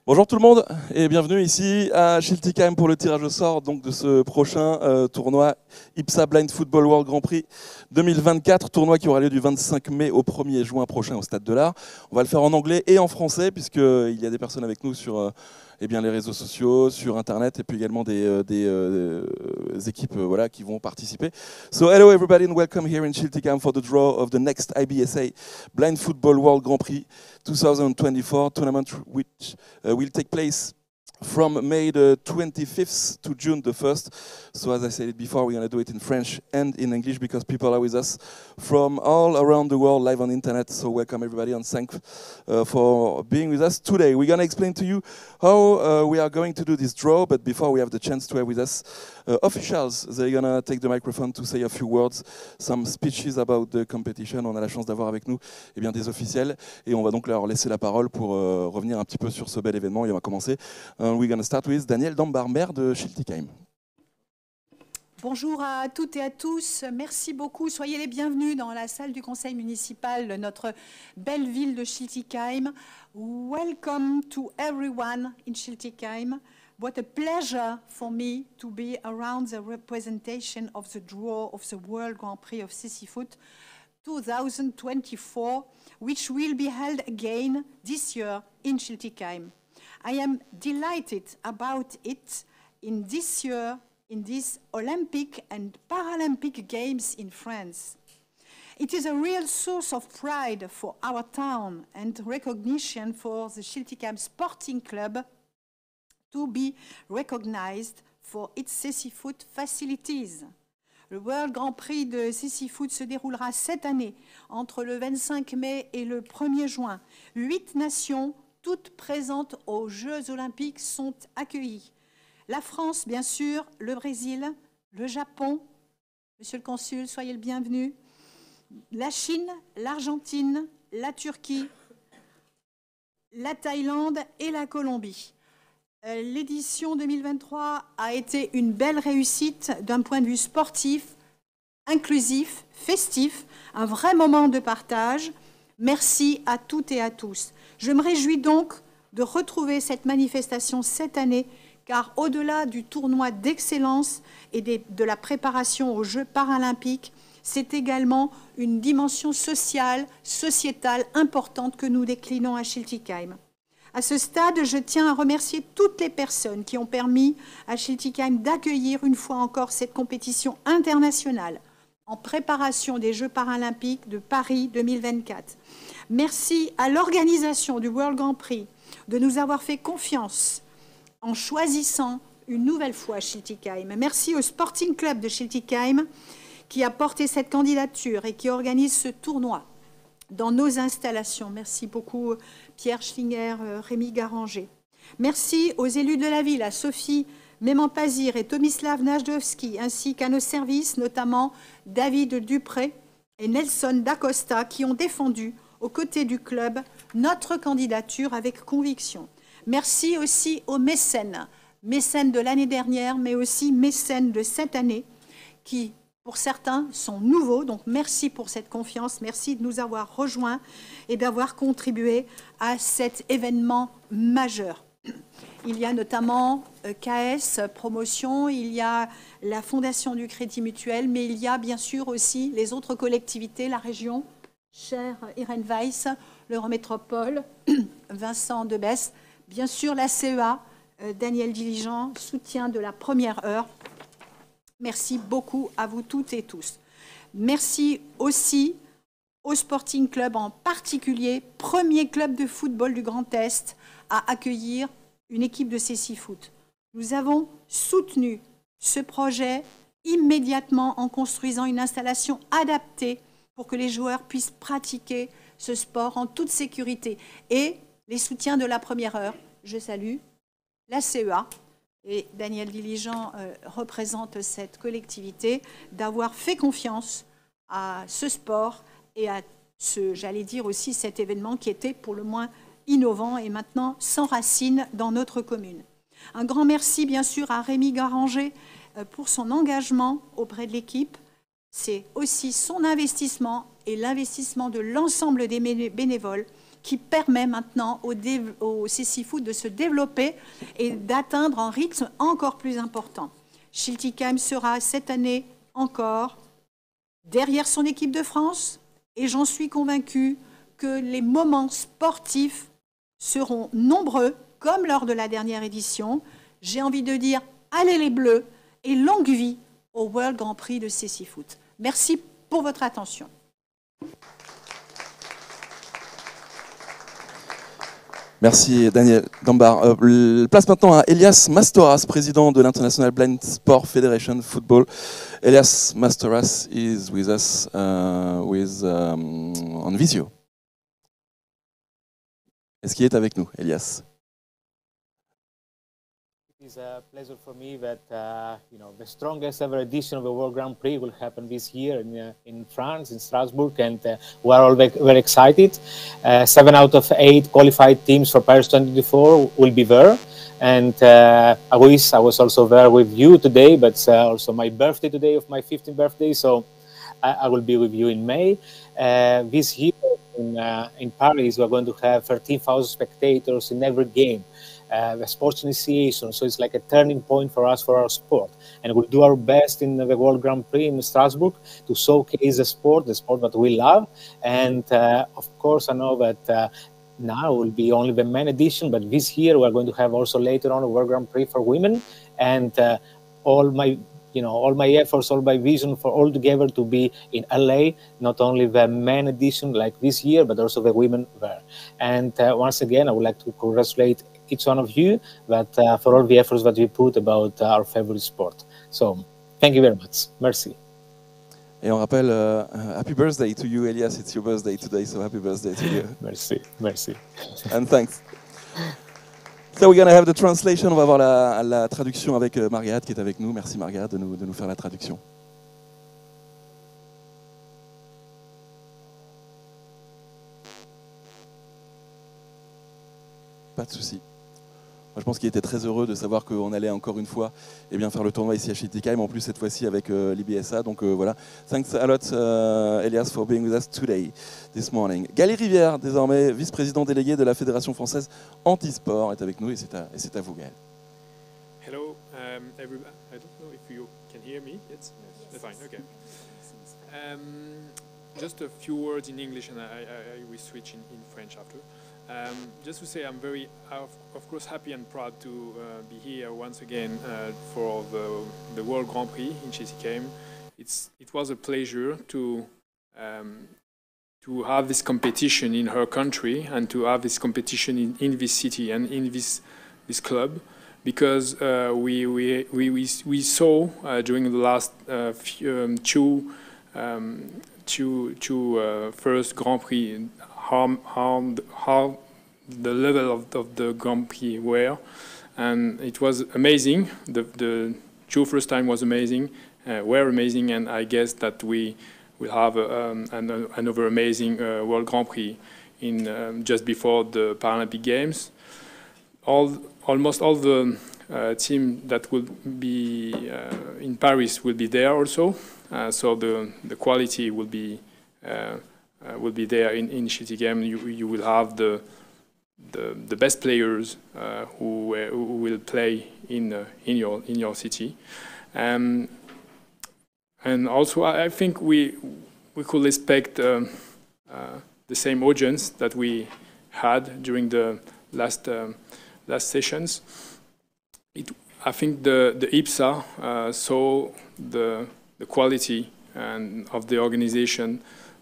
Bonjour tout le monde et bienvenue ici à Schiltigheim pour le tirage au sort donc, de ce prochain tournoi IPSA Blind Football World Grand Prix 2024, tournoi qui aura lieu du 25 mai au 1er juin prochain au Stade de l'Art. On va le faire en anglais et en français puisqu'il y a des personnes avec nous sur les réseaux sociaux, sur Internet et puis également des équipes voilà, qui vont participer. So hello everybody and welcome here in Schiltigheim for the draw of the next IBSA Blind Football World Grand Prix 2024 tournament which will take place from May the 25th to June the 1st. So as I said before, we're going to do it in French and in English because people are with us from all around the world live on the internet. So welcome everybody and thanks for being with us today. We're going to explain to you how we are going to do this draw, but before we have the chance to have with us officials, they're going to take the microphone to say a few words, some speeches about the competition. On a la chance d'avoir avec nous des officiels et on va donc leur laisser la parole pour revenir un petit peu sur ce bel événement et on va commencer. We're going to start with Daniel Dambar, maire de Schiltigheim. Bonjour à toutes et à tous, merci beaucoup. Soyez les bienvenus dans la salle du conseil municipal de notre belle ville de Schiltigheim. Welcome to everyone in Schiltigheim. What a pleasure for me to be around the representation of the draw of the World Grand Prix of Sissyfoot 2024, which will be held again this year in Schiltigheim. I am delighted about it in this year, in these Olympic and Paralympic Games in France. It is a real source of pride for our town and recognition for the Schiltigheim Sporting Club to be recognized for its Sissyfoot facilities. Le World Grand Prix de Sissyfoot se déroulera cette année entre le 25 mai et le 1er juin. 8 nations toutes présentes aux Jeux Olympiques sont accueillies. La France, bien sûr, le Brésil, le Japon, Monsieur le Consul, soyez le bienvenu, la Chine, l'Argentine, la Turquie, la Thaïlande et la Colombie. L'édition 2023 a été une belle réussite d'un point de vue sportif, inclusif, festif, un vrai moment de partage. Merci à toutes et à tous. Je me réjouis donc de retrouver cette manifestation cette année, car au-delà du tournoi d'excellence et de la préparation aux Jeux paralympiques, c'est également une dimension sociale, sociétale importante que nous déclinons à Schiltigheim. À ce stade, je tiens à remercier toutes les personnes qui ont permis à Schiltigheim d'accueillir une fois encore cette compétition internationale en préparation des Jeux paralympiques de Paris 2024. Merci à l'organisation du World Grand Prix de nous avoir fait confiance en choisissant une nouvelle fois Schiltigheim. Merci au Sporting Club de Schiltigheim qui a porté cette candidature et qui organise ce tournoi dans nos installations. Merci beaucoup Pierre Schlinger, Rémi Garanger. Merci aux élus de la ville, à Sophie Méman-Pazir et Tomislav Najdowski, ainsi qu'à nos services, notamment David Dupré et Nelson Dacosta, qui ont défendu aux côtés du club notre candidature avec conviction. Merci aussi aux mécènes de l'année dernière, mais aussi mécènes de cette année, qui, pour certains, sont nouveaux. Donc merci pour cette confiance, merci de nous avoir rejoints et d'avoir contribué à cet événement majeur. Il y a notamment KS Promotion, il y a la Fondation du Crédit Mutuel, mais il y a bien sûr aussi les autres collectivités, la région, chère Irène Weiss, l'Eurométropole, Vincent Debesse, bien sûr la CEA, Daniel Diligent, soutien de la première heure. Merci beaucoup à vous toutes et tous. Merci aussi au Sporting Club en particulier, premier club de football du Grand Est à accueillir une équipe de Sissyfoot. Nous avons soutenu ce projet immédiatement en construisant une installation adaptée pour que les joueurs puissent pratiquer ce sport en toute sécurité. Et les soutiens de la première heure, je salue la CEA, et Daniel Diligent représente cette collectivité, d'avoir fait confiance à ce sport et à j'allais dire aussi cet événement qui était pour le moins innovant et maintenant s'enracine dans notre commune. Un grand merci bien sûr à Rémi Garanger pour son engagement auprès de l'équipe. C'est aussi son investissement et l'investissement de l'ensemble des bénévoles qui permet maintenant au CC Foot de se développer et d'atteindre un rythme encore plus important. Schiltigheim sera cette année encore derrière son équipe de France et j'en suis convaincue que les moments sportifs seront nombreux, comme lors de la dernière édition. J'ai envie de dire, allez les Bleus et longue vie au World Grand Prix de CC Foot. Merci pour votre attention. Merci Daniel Dambar. Place maintenant à Elias Mastoras, président de l'International Blind Sport Federation Football. Elias Mastoras is with us on visio. Est-ce qu'il est avec nous, Elias? It is a pleasure for me that the strongest ever edition of the World Grand Prix will happen this year in France, in Strasbourg, and we are all very excited. 7 out of 8 qualified teams for Paris 2024 will be there, and I wish I was also there with you today, but it's also my birthday today, of my 15th birthday, so I will be with you in May. This year in Paris, we are going to have 13,000 spectators in every game. The sports initiation, so it's like a turning point for us, for our sport, and we'll do our best in the World Grand Prix in Strasbourg to showcase the sport that we love. And of course, I know that now will be only the men edition, but this year we're going to have also later on a World Grand Prix for women, and all my efforts, all my vision for all together to be in LA, not only the men edition like this year, but also the women there. And once again, I would like to congratulate each one of you for all the efforts that you put about our favorite sport. So, thank you very much. Merci. Et on rappelle, happy birthday to you, Elias. It's your birthday today, so happy birthday to you. Merci, merci. And thanks. So we're going to have the translation. On va avoir la traduction avec Margaret qui est avec nous. Merci Margaret de nous faire la traduction. Pas de souci. Moi, je pense qu'il était très heureux de savoir qu'on allait encore une fois faire le tournoi ici à Schiltigheim, en plus cette fois-ci avec l'IBSA. Donc voilà. Thanks a lot, Elias, for being with us today, this morning. Gaël Rivière, désormais vice-président délégué de la Fédération française anti-sport, est avec nous et c'est à vous, Gaël. Hello, everybody. I don't know if you can hear me. It's fine. Okay. Just a few words in English, and I will switch in French after. Just to say, I'm very, of course, happy and proud to be here once again for the World Grand Prix in Schiltigheim. It was a pleasure to have this competition in her country and to have this competition in this city and in this club, because we saw during the last two first Grand Prix how the level of the Grand Prix were, and it was amazing. The two first time was amazing, were amazing, and I guess that we will have another amazing World Grand Prix in just before the Paralympic Games. Almost all the team that will be in Paris will be there also, so the quality will be there in Schiltigheim. You will have the best players who will play in your city, and also I think we could expect the same audience that we had during the last sessions. I think the IBSA saw the quality and of the organization,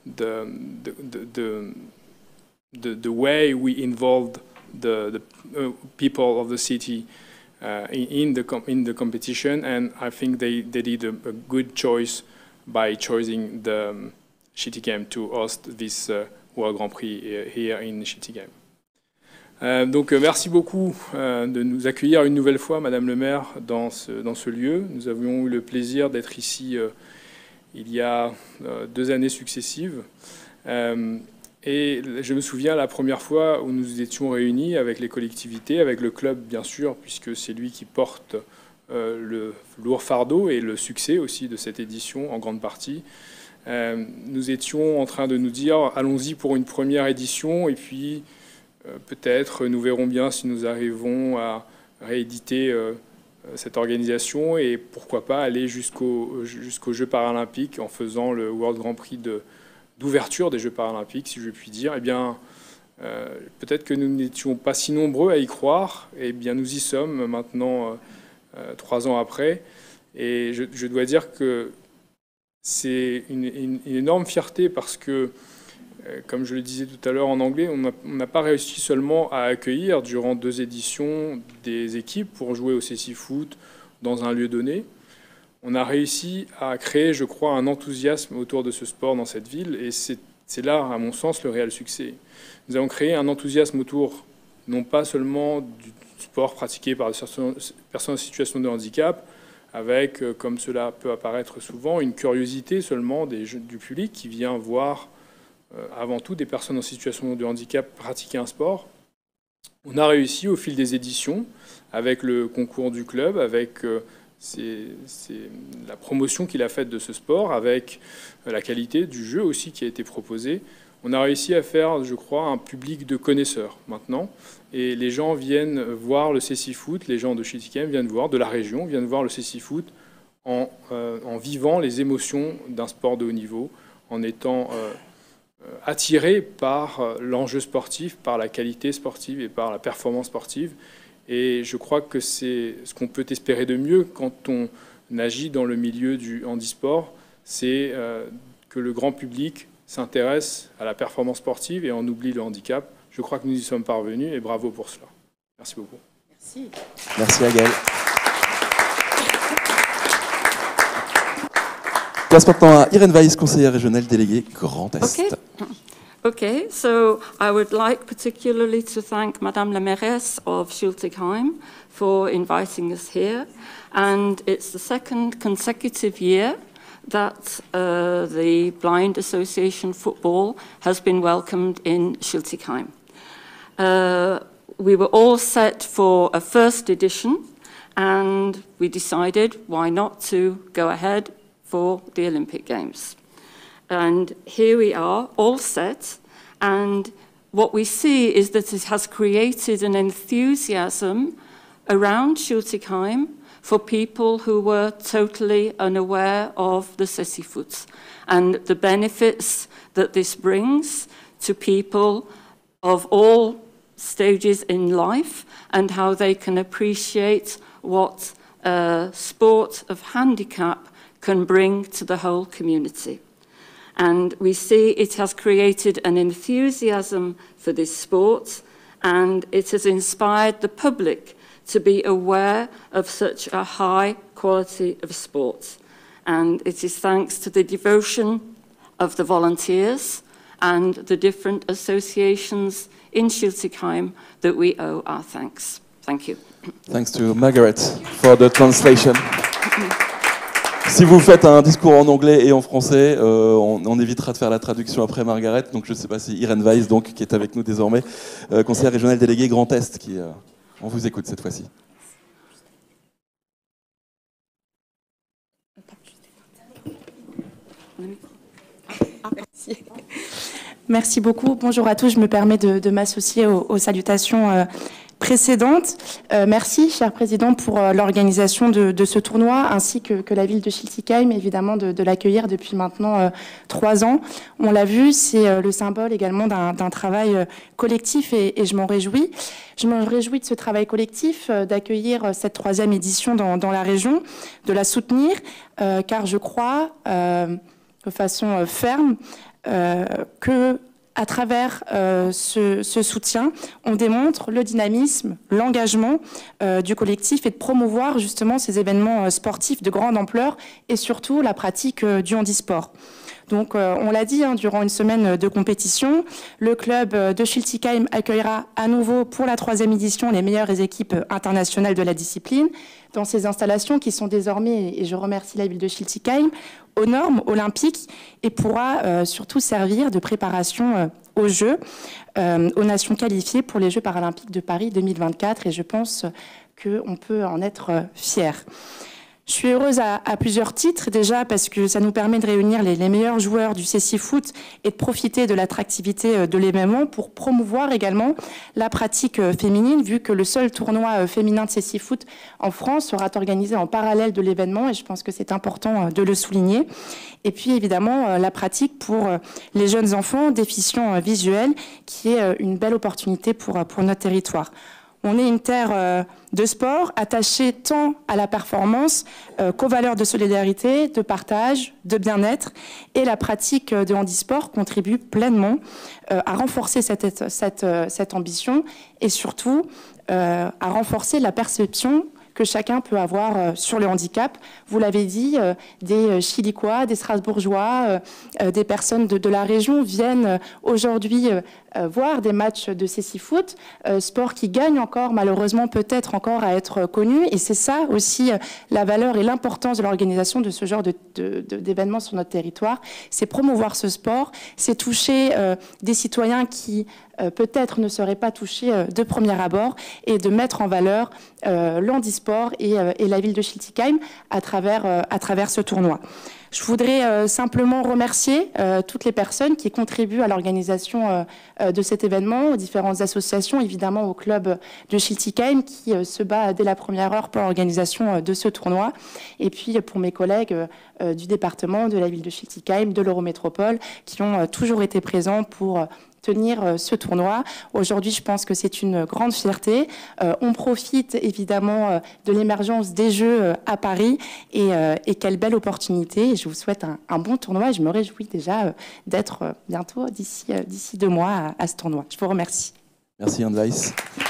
the way we involved the people of the city in the competition, and I think they did a good choice by choosing the Schiltigheim to host this World Grand Prix here in Schiltigheim. Donc merci beaucoup de nous accueillir une nouvelle fois, Madame le maire, dans ce lieu. Nous avions eu le plaisir d'être ici il y a 2 années successives. Et je me souviens la première fois où nous étions réunis avec les collectivités, avec le club bien sûr, puisque c'est lui qui porte le lourd fardeau et le succès aussi de cette édition en grande partie. nous étions en train de nous dire allons-y pour une première édition et puis peut-être nous verrons bien si nous arrivons à rééditer cette organisation et pourquoi pas aller jusqu'aux Jeux paralympiques en faisant le World Grand Prix d'ouverture des Jeux paralympiques, si je puis dire. Eh bien, peut-être que nous n'étions pas si nombreux à y croire. Eh bien, nous y sommes maintenant 3 ans après. Et je dois dire que c'est une énorme fierté parce que, comme je le disais tout à l'heure en anglais, on n'a pas réussi seulement à accueillir durant 2 éditions des équipes pour jouer au cécifoot dans un lieu donné. On a réussi à créer, je crois, un enthousiasme autour de ce sport dans cette ville et c'est là, à mon sens, le réel succès. Nous avons créé un enthousiasme autour, non pas seulement du sport pratiqué par des personnes en situation de handicap, avec, comme cela peut apparaître souvent, une curiosité seulement du public qui vient voir avant tout des personnes en situation de handicap pratiquer un sport. On a réussi au fil des éditions, avec le concours du club, avec la promotion qu'il a faite de ce sport, avec la qualité du jeu aussi qui a été proposé. On a réussi à faire, je crois, un public de connaisseurs maintenant. Et les gens viennent voir le cécifoot, les gens de Schiltigheim viennent voir, de la région, viennent voir le cécifoot en vivant les émotions d'un sport de haut niveau, en étant attirés par l'enjeu sportif, par la qualité sportive et par la performance sportive. Et je crois que c'est ce qu'on peut espérer de mieux quand on agit dans le milieu du handisport, c'est que le grand public s'intéresse à la performance sportive et en oublie le handicap. Je crois que nous y sommes parvenus et bravo pour cela. Merci beaucoup. Merci. Merci Agaël. Place maintenant à Irène Weiss, conseillère régionale déléguée Grand Est. Okay, so I would like particularly to thank Madame la Mairesse of Schiltigheim for inviting us here. And it's the 2nd consecutive year that the Blind Association football has been welcomed in Schiltigheim. We were all set for a 1st edition, and we decided why not to go ahead for the Olympic Games. And here we are, all set, and what we see is that it has created an enthusiasm around Schiltigheim for people who were totally unaware of the cécifoot and the benefits that this brings to people of all stages in life and how they can appreciate what a sport of handicap can bring to the whole community. And we see it has created an enthusiasm for this sport, and it has inspired the public to be aware of such a high quality of sport. And it is thanks to the devotion of the volunteers and the different associations in Schiltigheim that we owe our thanks. Thank you. Thanks to Margaret for the translation. Si vous faites un discours en anglais et en français, on évitera de faire la traduction après Margaret. Donc je ne sais pas si Irène Weiss, donc, qui est avec nous désormais, conseillère régionale déléguée Grand Est, qui on vous écoute cette fois-ci. Merci beaucoup. Bonjour à tous. Je me permets de m'associer aux salutations précédentes. Merci, cher Président, pour l'organisation de ce tournoi, ainsi que la ville de Schiltigheim, évidemment, de l'accueillir depuis maintenant 3 ans. On l'a vu, c'est le symbole également d'un travail collectif et je m'en réjouis. Je me réjouis de ce travail collectif, d'accueillir cette 3e édition dans la région, de la soutenir, car je crois, de façon ferme, que à travers ce soutien, on démontre le dynamisme, l'engagement du collectif et de promouvoir justement ces événements sportifs de grande ampleur et surtout la pratique du handisport. Donc, on l'a dit, durant une semaine de compétition, le club de Schiltigheim accueillera à nouveau pour la 3e édition les meilleures équipes internationales de la discipline dans ces installations qui sont désormais, et je remercie la ville de Schiltigheim, aux normes olympiques et pourra surtout servir de préparation aux Jeux, aux nations qualifiées pour les Jeux paralympiques de Paris 2024 et je pense qu'on peut en être fier. Je suis heureuse à plusieurs titres, déjà parce que ça nous permet de réunir les meilleurs joueurs du CC Foot et de profiter de l'attractivité de l'événement pour promouvoir également la pratique féminine, vu que le seul tournoi féminin de CC Foot en France sera organisé en parallèle de l'événement, et je pense que c'est important de le souligner. Et puis évidemment la pratique pour les jeunes enfants déficients visuels, qui est une belle opportunité pour notre territoire. On est une terre de sport attachée tant à la performance qu'aux valeurs de solidarité, de partage, de bien-être. Et la pratique de handisport contribue pleinement à renforcer cette ambition et surtout à renforcer la perception que chacun peut avoir sur le handicap. Vous l'avez dit, des Chilicois, des Strasbourgeois, des personnes de la région viennent aujourd'hui voir des matchs de CC Foot, sport qui gagne encore, malheureusement peut-être encore à être connu. Et c'est ça aussi la valeur et l'importance de l'organisation de ce genre d'événements sur notre territoire. C'est promouvoir ce sport, c'est toucher des citoyens qui peut-être ne seraient pas touchés de premier abord, et de mettre en valeur l'handisport et la ville de Schiltigheim à travers ce tournoi. Je voudrais simplement remercier toutes les personnes qui contribuent à l'organisation de cet événement, aux différentes associations, évidemment au club de Schiltigheim qui se bat dès la première heure pour l'organisation de ce tournoi, et puis pour mes collègues du département, de la ville de Schiltigheim, de l'Eurométropole, qui ont toujours été présents pour tenir ce tournoi. Aujourd'hui, je pense que c'est une grande fierté. On profite évidemment de l'émergence des Jeux à Paris, et quelle belle opportunité. Je vous souhaite un bon tournoi, et je me réjouis déjà d'être bientôt, d'ici 2 mois, à ce tournoi. Je vous remercie. Merci, Anne Weiss.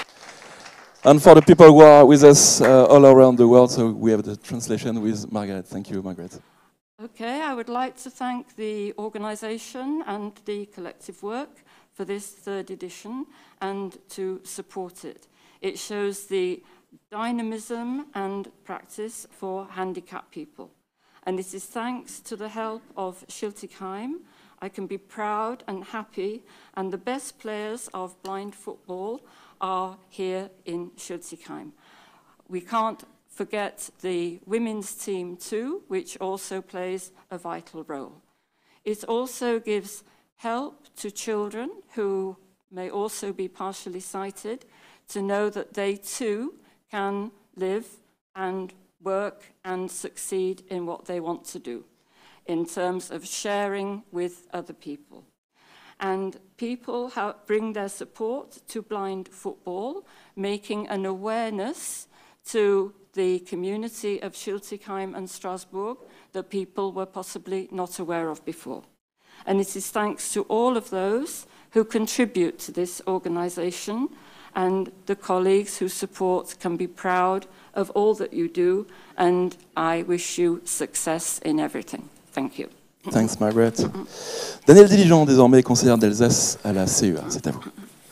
And for the people who are with us all around the world, so we have the translation with Margaret. Thank you, Margaret. Okay, I would like to thank the organisation and the collective work for this 3rd edition and to support it. It shows the dynamism and practice for handicapped people. And it is thanks to the help of Schiltigheim I can be proud and happy, and the best players of blind football are here in Schiltigheim. We can't forget the women's team too, which also plays a vital role. It also gives help to children who may also be partially sighted to know that they too can live and work and succeed in what they want to do in terms of sharing with other people. And people bring their support to blind football, making an awareness to the community of Schiltigheim and Strasbourg that people were possibly not aware of before. And it is thanks to all of those who contribute to this organisation, and the colleagues who support can be proud of all that you do, and I wish you success in everything. Thank you. Thanks, Margaret. Daniel Diligent, désormais conseillère d'Alsace à la CEA, c'est à vous.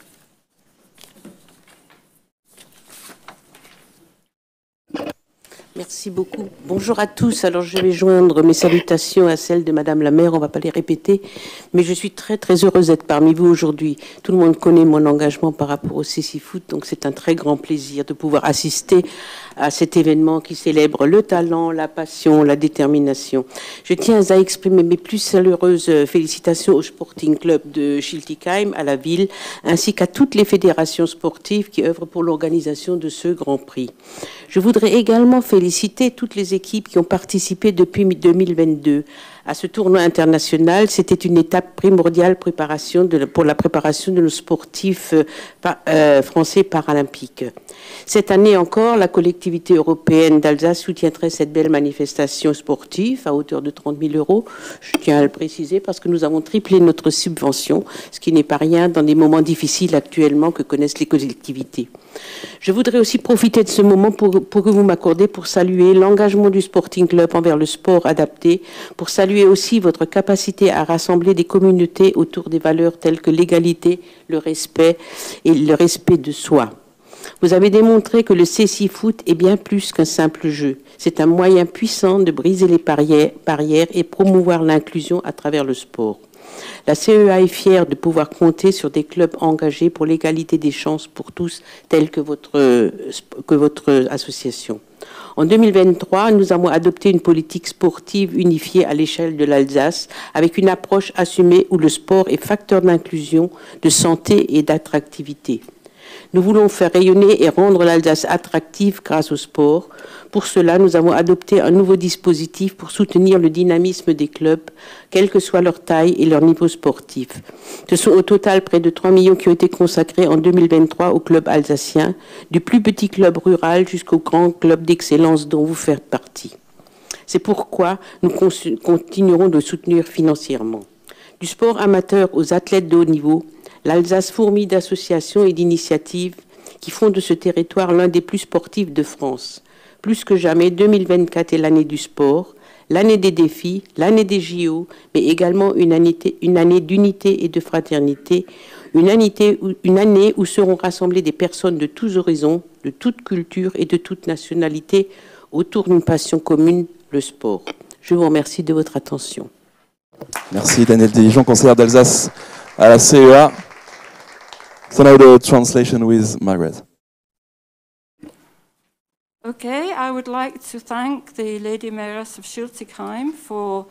Merci beaucoup. Bonjour à tous. Alors, je vais joindre mes salutations à celles de Madame la maire. On ne va pas les répéter, mais je suis très, très heureuse d'être parmi vous aujourd'hui. Tout le monde connaît mon engagement par rapport au CC Foot, donc c'est un très grand plaisir de pouvoir assister à cet événement qui célèbre le talent, la passion, la détermination. Je tiens à exprimer mes plus chaleureuses félicitations au Sporting Club de Schiltigheim, à la ville, ainsi qu'à toutes les fédérations sportives qui œuvrent pour l'organisation de ce Grand Prix. Je voudrais également féliciter toutes les équipes qui ont participé depuis 2022 à ce tournoi international. C'était une étape primordiale pour la préparation de nos sportifs français paralympiques. Cette année encore, la collectivité européenne d'Alsace soutiendrait cette belle manifestation sportive à hauteur de 30 000 €. Je tiens à le préciser parce que nous avons triplé notre subvention, ce qui n'est pas rien dans des moments difficiles actuellement que connaissent les collectivités. Je voudrais aussi profiter de ce moment pour que vous m'accordez pour saluer l'engagement du Sporting Club envers le sport adapté, pour saluer aussi votre capacité à rassembler des communautés autour des valeurs telles que l'égalité, le respect et le respect de soi. Vous avez démontré que le CC Foot est bien plus qu'un simple jeu. C'est un moyen puissant de briser les barrières et promouvoir l'inclusion à travers le sport. La CEA est fière de pouvoir compter sur des clubs engagés pour l'égalité des chances pour tous, tels que votre association. En 2023, nous avons adopté une politique sportive unifiée à l'échelle de l'Alsace, avec une approche assumée où le sport est facteur d'inclusion, de santé et d'attractivité. Nous voulons faire rayonner et rendre l'Alsace attractive grâce au sport. Pour cela, nous avons adopté un nouveau dispositif pour soutenir le dynamisme des clubs, quelle que soit leur taille et leur niveau sportif. Ce sont au total près de 3 millions qui ont été consacrés en 2023 aux clubs alsaciens, du plus petit club rural jusqu'au grand club d'excellence dont vous faites partie. C'est pourquoi nous continuerons de soutenir financièrement. Du sport amateur aux athlètes de haut niveau, l'Alsace fourmille d'associations et d'initiatives qui font de ce territoire l'un des plus sportifs de France. Plus que jamais, 2024 est l'année du sport, l'année des défis, l'année des JO, mais également une année d'unité et de fraternité, une année où seront rassemblées des personnes de tous horizons, de toute culture et de toute nationalité autour d'une passion commune, le sport. Je vous remercie de votre attention. Merci Daniel Dijon, conseillère d'Alsace à la CEA. So now the translation with Margaret. Okay, I would like to thank the Lady Mayoress of Schiltigheim for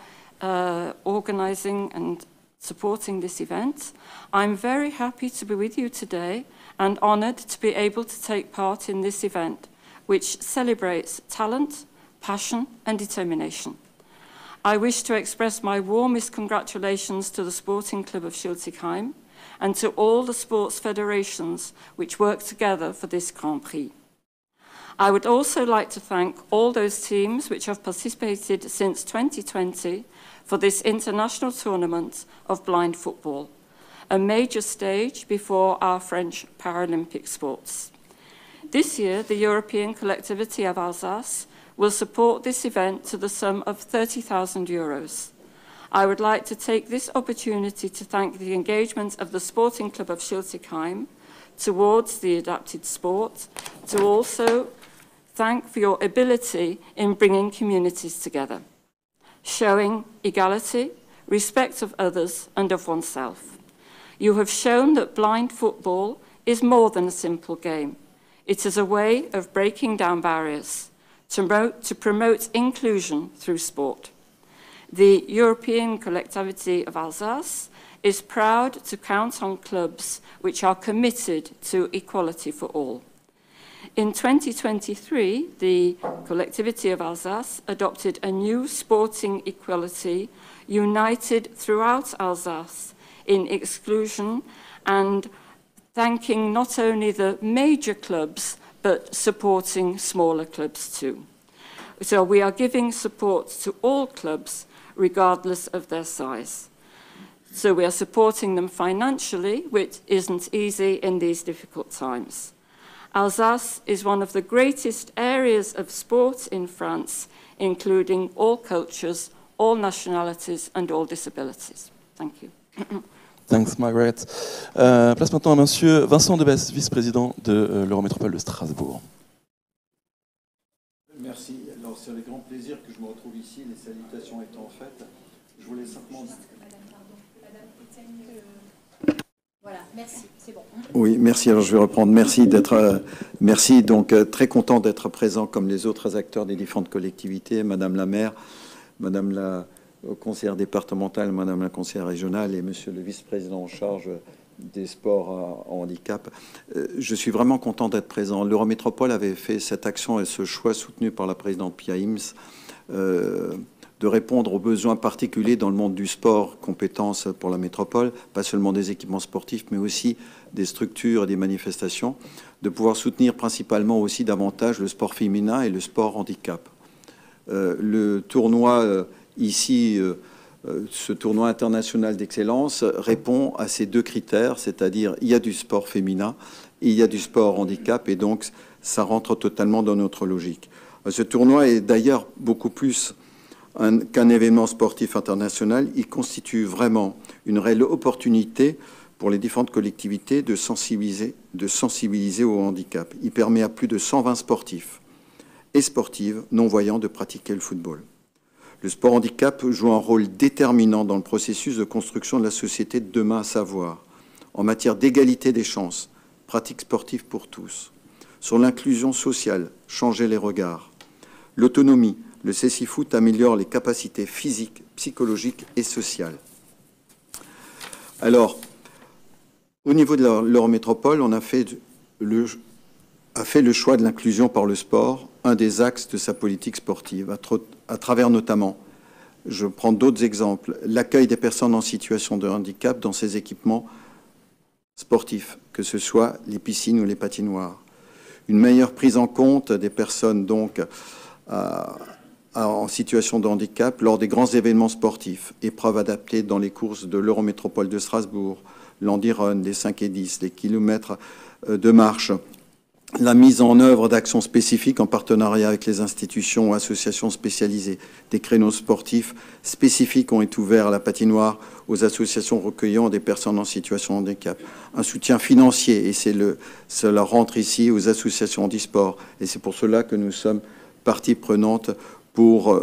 organising and supporting this event. I'm very happy to be with you today and honoured to be able to take part in this event, which celebrates talent, passion and determination. I wish to express my warmest congratulations to the Sporting Club of Schiltigheim and to all the sports federations which work together for this Grand Prix. I would also like to thank all those teams which have participated since 2020 for this international tournament of blind football, a major stage before our French Paralympic sports. This year, the European Collectivity of Alsace will support this event to the sum of €30,000. I would like to take this opportunity to thank the engagement of the Sporting Club of Schiltigheim towards the adapted sport, to also thank for your ability in bringing communities together, showing equality, respect of others and of oneself. You have shown that blind football is more than a simple game. It is a way of breaking down barriers, to promote inclusion through sport. The European Collectivity of Alsace is proud to count on clubs which are committed to equality for all. In 2023, the Collectivity of Alsace adopted a new sporting equality united throughout Alsace in exclusion and thanking not only the major clubs, but supporting smaller clubs too. So we are giving support to all clubs, regardless of their size. So we are supporting them financially, which isn't easy in these difficult times. Alsace is one of the greatest areas of sport in France, including all cultures, all nationalities and all disabilities. Thank you. Thanks, Margaret. Place maintenant à Monsieur Vincent Debesse, vice-président de l'Eurométropole de Strasbourg. Merci. Alors, c'est avec grand plaisir que je me retrouve ici, les salutations étant faites. Je voulais simplement... Voilà, merci, c'est bon. Oui, merci. Alors, je vais reprendre. Merci d'être... merci, donc, très content d'être présent comme les autres acteurs des différentes collectivités, Madame la maire, Madame la conseillère départementale, Madame la conseillère régionale et Monsieur le vice-président en charge des sports à handicap. Je suis vraiment content d'être présent. L'Eurométropole avait fait cette action et ce choix soutenu par la présidente Pia Ims de répondre aux besoins particuliers dans le monde du sport, compétences pour la métropole, pas seulement des équipements sportifs, mais aussi des structures et des manifestations, de pouvoir soutenir principalement aussi davantage le sport féminin et le sport handicap. Le tournoi ici, ce tournoi international d'excellence répond à ces deux critères, c'est-à-dire il y a du sport féminin, il y a du sport handicap, et donc ça rentre totalement dans notre logique. Ce tournoi est d'ailleurs beaucoup plus qu'un événement sportif international. Il constitue vraiment une réelle opportunité pour les différentes collectivités de sensibiliser au handicap. Il permet à plus de 120 sportifs et sportives non-voyants de pratiquer le football. Le sport handicap joue un rôle déterminant dans le processus de construction de la société de demain, à savoir en matière d'égalité des chances, pratiques sportives pour tous, sur l'inclusion sociale, changer les regards, l'autonomie. Le cécifoot améliore les capacités physiques, psychologiques et sociales. Alors, au niveau de l'Eurométropole, on a fait le choix de l'inclusion par le sport, un des axes de sa politique sportive, à travers notamment, je prends d'autres exemples, l'accueil des personnes en situation de handicap dans ces équipements sportifs, que ce soit les piscines ou les patinoires, une meilleure prise en compte des personnes donc en situation de handicap lors des grands événements sportifs, épreuves adaptées dans les courses de l'Eurométropole de Strasbourg, l'Andirun, les 5 et 10, les kilomètres de marche, la mise en œuvre d'actions spécifiques en partenariat avec les institutions ou associations spécialisées. Des créneaux sportifs spécifiques ont été ouverts à la patinoire aux associations recueillant des personnes en situation de handicap. Un soutien financier, et cela rentre ici aux associations handisport. Et c'est pour cela que nous sommes partie prenante pour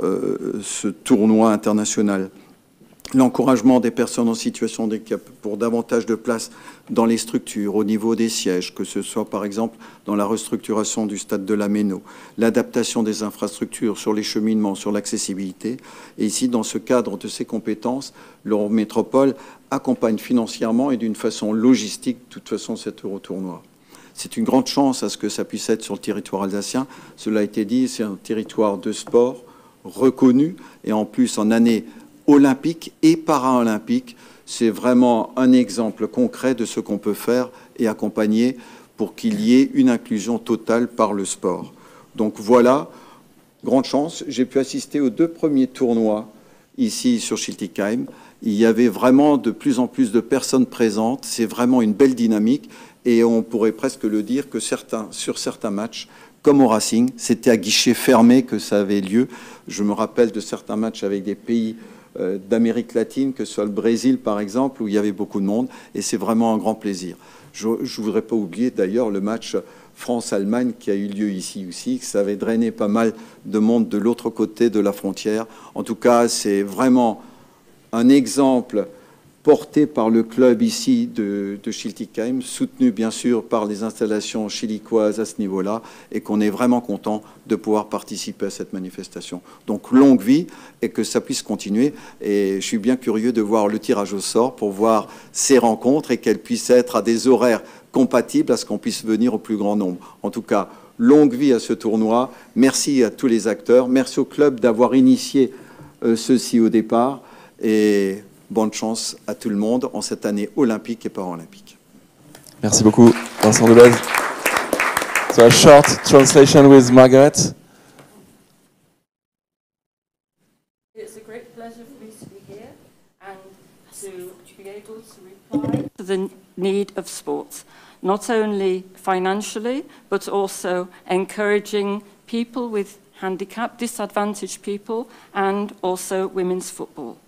ce tournoi international. L'encouragement des personnes en situation de handicap pour davantage de place dans les structures, au niveau des sièges, que ce soit par exemple dans la restructuration du stade de la Méno, l'adaptation des infrastructures sur les cheminements, sur l'accessibilité. Et ici, dans ce cadre de ces compétences, l'Eurométropole accompagne financièrement et d'une façon logistique, de toute façon, cet Eurotournoi. C'est une grande chance à ce que ça puisse être sur le territoire alsacien. Cela a été dit, c'est un territoire de sport reconnu et en plus en année olympique et paralympique. C'est vraiment un exemple concret de ce qu'on peut faire et accompagner pour qu'il y ait une inclusion totale par le sport. Donc voilà, grande chance. J'ai pu assister aux 2 premiers tournois ici sur Schiltigheim. Il y avait vraiment de plus en plus de personnes présentes. C'est vraiment une belle dynamique et on pourrait presque le dire que sur certains matchs, comme au Racing, c'était à guichet fermé que ça avait lieu. Je me rappelle de certains matchs avec des pays d'Amérique latine, que ce soit le Brésil par exemple, où il y avait beaucoup de monde, et c'est vraiment un grand plaisir. Je ne voudrais pas oublier d'ailleurs le match France-Allemagne qui a eu lieu ici aussi, que ça avait drainé pas mal de monde de l'autre côté de la frontière. En tout cas, c'est vraiment un exemple porté par le club ici de Schiltigheim, soutenu bien sûr par les installations chilicoises à ce niveau-là, et qu'on est vraiment content de pouvoir participer à cette manifestation. Donc longue vie et que ça puisse continuer. Et je suis bien curieux de voir le tirage au sort pour voir ces rencontres et qu'elles puissent être à des horaires compatibles à ce qu'on puisse venir au plus grand nombre. En tout cas, longue vie à ce tournoi. Merci à tous les acteurs. Merci au club d'avoir initié ceci au départ. Et bonne chance à tout le monde en cette année olympique et paralympique. Merci beaucoup, Vincent Deleuze. So a short translation with Margaret. It's a great pleasure for me to be here and to be able to reply to the need of sport, not only financially, but also encouraging people with handicap, disadvantaged people, and also women's football.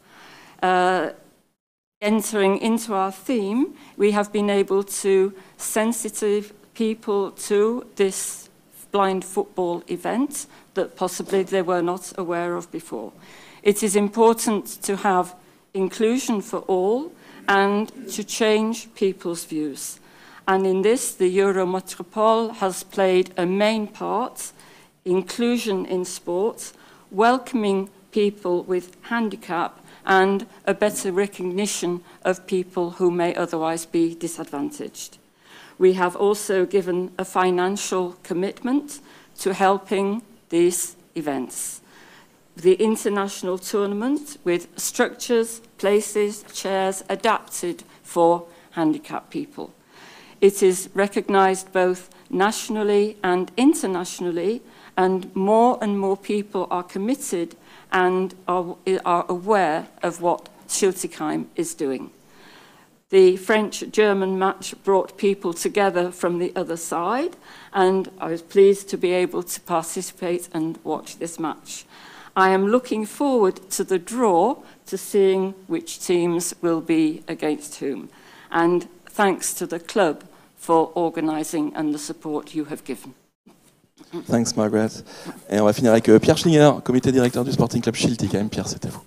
Entering into our theme, we have been able to sensitive people to this blind football event that possibly they were not aware of before. It is important to have inclusion for all and to change people's views. And in this, the Eurometropole has played a main part, inclusion in sport, welcoming people with handicap, and a better recognition of people who may otherwise be disadvantaged. We have also given a financial commitment to helping these events. The international tournament with structures, places, chairs adapted for handicapped people. It is recognised both nationally and internationally, and more people are committed and are aware of what Schiltigheim is doing. The French-German match brought people together from the other side, and I was pleased to be able to participate and watch this match. I am looking forward to the draw, to seeing which teams will be against whom. And thanks to the club for organising and the support you have given. Thanks, Margaret. Et on va finir avec Pierre Schlinger, comité directeur du Sporting Club Schiltigheim. Pierre, c'est à vous.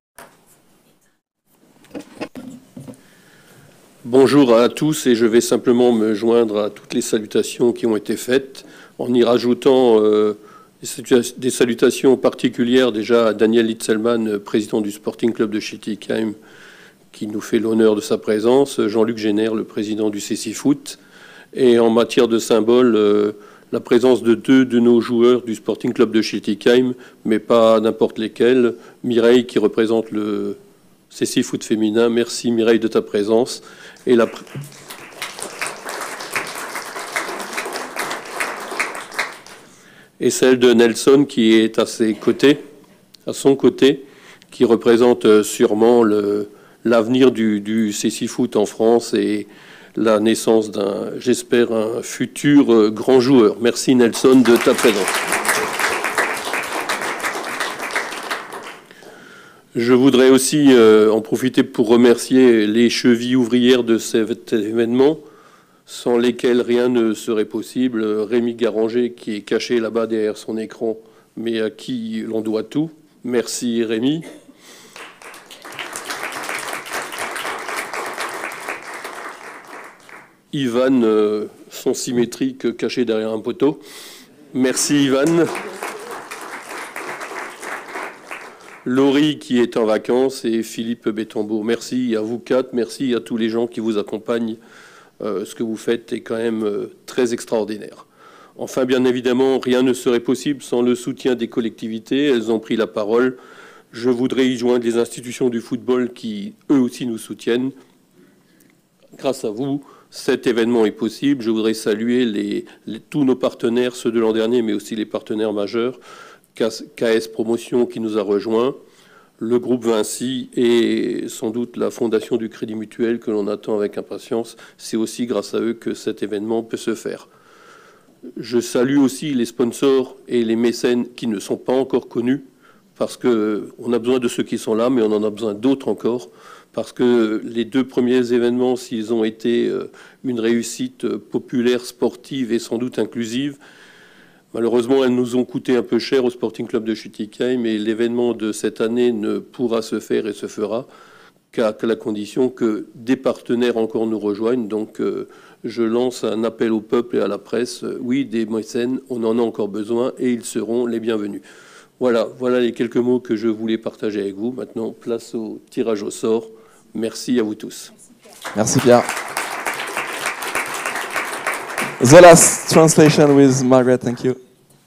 Bonjour à tous, et je vais simplement me joindre à toutes les salutations qui ont été faites, en y rajoutant des salutations particulières déjà à Daniel Litzelman, président du Sporting Club de Schiltigheim, qui nous fait l'honneur de sa présence, Jean-Luc Génère, le président du CC Foot, et en matière de symbole, la présence de 2 de nos joueurs du Sporting Club de Schiltigheim, mais pas n'importe lesquels. Mireille, qui représente le CC Foot féminin. Merci Mireille de ta présence. Et celle de Nelson, qui est à son côté, qui représente sûrement l'avenir du CC Foot en France et la naissance j'espère, un futur grand joueur. Merci Nelson de ta présence. Je voudrais aussi en profiter pour remercier les chevilles ouvrières de cet événement, sans lesquelles rien ne serait possible. Rémi Garanger, qui est caché là-bas derrière son écran, mais à qui l'on doit tout. Merci Rémi. Ivan, son symétrique caché derrière un poteau. Merci Ivan. Laurie qui est en vacances et Philippe Bétambourg. Merci à vous 4, merci à tous les gens qui vous accompagnent. Ce que vous faites est quand même très extraordinaire. Enfin, bien évidemment, rien ne serait possible sans le soutien des collectivités. Elles ont pris la parole. Je voudrais y joindre les institutions du football qui, eux aussi, nous soutiennent. Grâce à vous, cet événement est possible. Je voudrais saluer tous nos partenaires, ceux de l'an dernier, mais aussi les partenaires majeurs. KS Promotion qui nous a rejoints, le groupe Vinci et sans doute la Fondation du Crédit Mutuel que l'on attend avec impatience. C'est aussi grâce à eux que cet événement peut se faire. Je salue aussi les sponsors et les mécènes qui ne sont pas encore connus, parce qu'on a besoin de ceux qui sont là, mais on en a besoin d'autres encore, parce que les 2 premiers événements, s'ils ont été une réussite populaire, sportive et sans doute inclusive, malheureusement, elles nous ont coûté un peu cher au Sporting Club de Schiltigheim, et l'événement de cette année ne pourra se faire et se fera qu'à la condition que des partenaires encore nous rejoignent. Donc, je lance un appel au peuple et à la presse. Oui, des mécènes, on en a encore besoin et ils seront les bienvenus. Voilà les quelques mots que je voulais partager avec vous. Maintenant, place au tirage au sort. Merci à vous tous. Merci Pierre. The last translation with Margaret, thank you.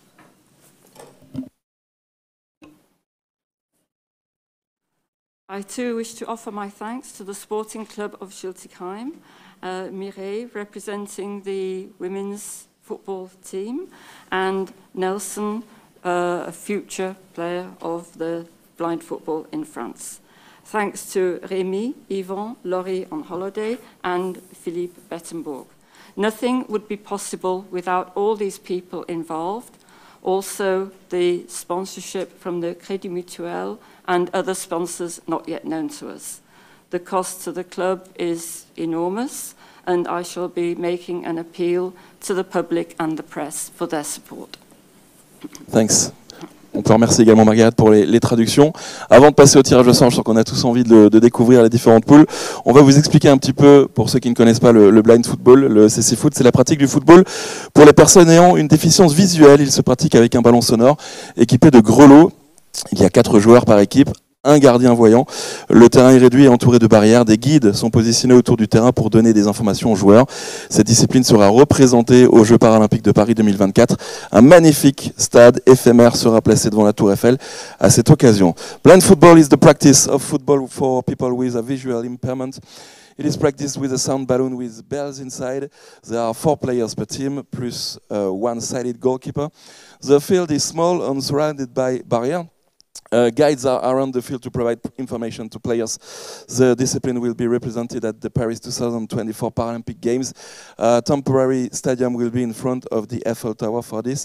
I too wish to offer my thanks to the Sporting Club of Schiltigheim, Mireille representing the women's football team, and Nelson, a future player of the blind football in France. Thanks to Rémi, Yvon, Laurie on holiday, and Philippe Bettenbourg. Nothing would be possible without all these people involved. Also, the sponsorship from the Crédit Mutuel and other sponsors not yet known to us. The cost to the club is enormous, and I shall be making an appeal to the public and the press for their support. Thanks. On peut remercier également Margaret pour les traductions. Avant de passer au tirage au sort, je sens qu'on a tous envie de découvrir les différentes poules. On va vous expliquer un petit peu, pour ceux qui ne connaissent pas le blind football, le CC Foot, c'est la pratique du football pour les personnes ayant une déficience visuelle. Il se pratique avec un ballon sonore équipé de grelots. Il y a 4 joueurs par équipe, un gardien voyant. Le terrain est réduit et entouré de barrières. Des guides sont positionnés autour du terrain pour donner des informations aux joueurs. Cette discipline sera représentée aux Jeux paralympiques de Paris 2024. Un magnifique stade éphémère sera placé devant la Tour Eiffel à cette occasion. Blind football is the practice of football for people with a visual impairment. It is practiced with a sound balloon with bells inside. There are 4 players per team, plus one-sided goalkeeper. The field is small and surrounded by barriers. Guides are around the field to provide information to players. The discipline will be represented at the Paris 2024 Paralympic Games. Temporary stadium will be in front of the Eiffel Tower for this.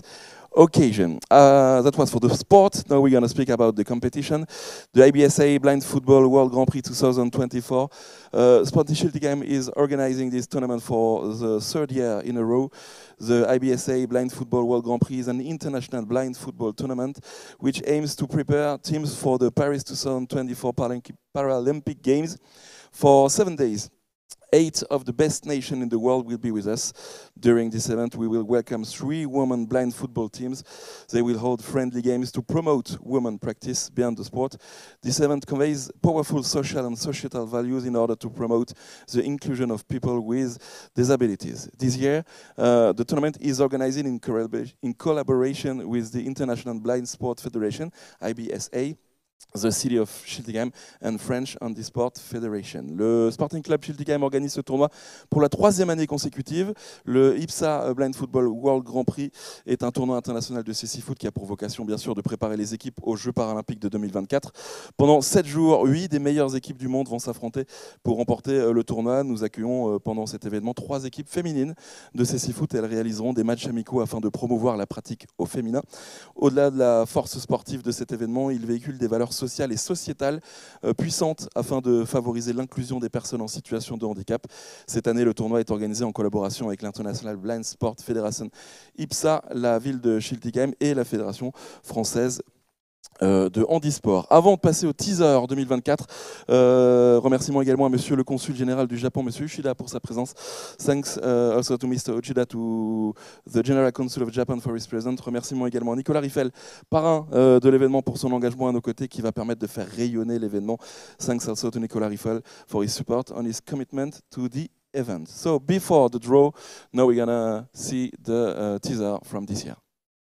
occasion. That was for the sport. Now we're going to speak about the competition. The IBSA Blind Football World Grand Prix 2024. Sporting Schiltigheim is organizing this tournament for the third year in a row. The IBSA Blind Football World Grand Prix is an international blind football tournament which aims to prepare teams for the Paris 2024 Paralympic Games for 7 days. 8 of the best nations in the world will be with us. During this event, we will welcome 3 women blind football teams. They will hold friendly games to promote women practice beyond the sport. This event conveys powerful social and societal values in order to promote the inclusion of people with disabilities. This year, the tournament is organized in collaboration with the International Blind Sport Federation, IBSA, the City of Schiltigheim and French Handisport Federation. Le Sporting Club Schiltigheim organise ce tournoi pour la 3e année consécutive. Le IPSA Blind Football World Grand Prix est un tournoi international de CC-Foot qui a pour vocation, bien sûr, de préparer les équipes aux Jeux paralympiques de 2024. Pendant 7 jours, 8 des meilleures équipes du monde vont s'affronter pour remporter le tournoi. Nous accueillons pendant cet événement 3 équipes féminines de CC-Foot. Elles réaliseront des matchs amicaux afin de promouvoir la pratique au féminin. Au-delà de la force sportive de cet événement, il véhicule des valeurs sociales et sociétales puissantes afin de favoriser l'inclusion des personnes en situation de handicap. Cette année, le tournoi est organisé en collaboration avec l'International Blind Sport Federation IPSA, la ville de Schiltigheim et la Fédération française de handisport. Avant de passer au teaser 2024, remerciements également à monsieur le consul général du Japon, monsieur Ushida, pour sa présence. Thanks also to Mr. Uchida, to the General Consul of Japan for his presence. Remerciements également à Nicolas Riffel, parrain de l'événement, pour son engagement à nos côtés qui va permettre de faire rayonner l'événement. Thanks also to Nicolas Riffel for his support and his commitment to the event. So before the draw, now we're gonna see the teaser from this year.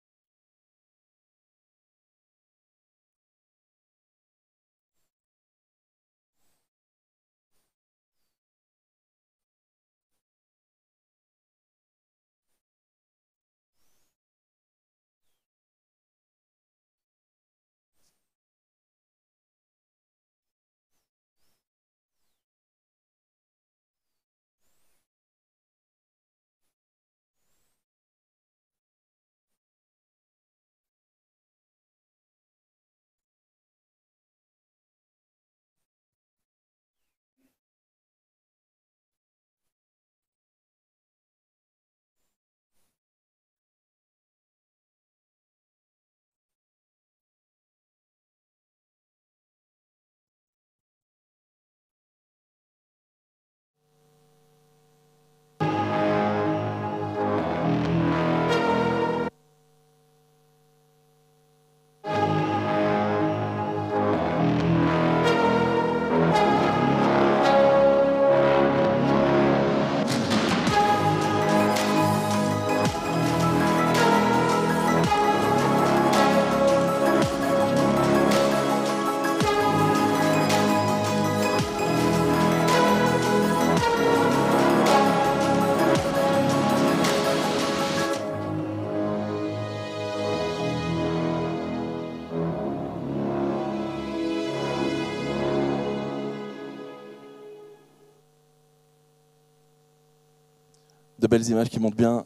De belles images qui montrent bien,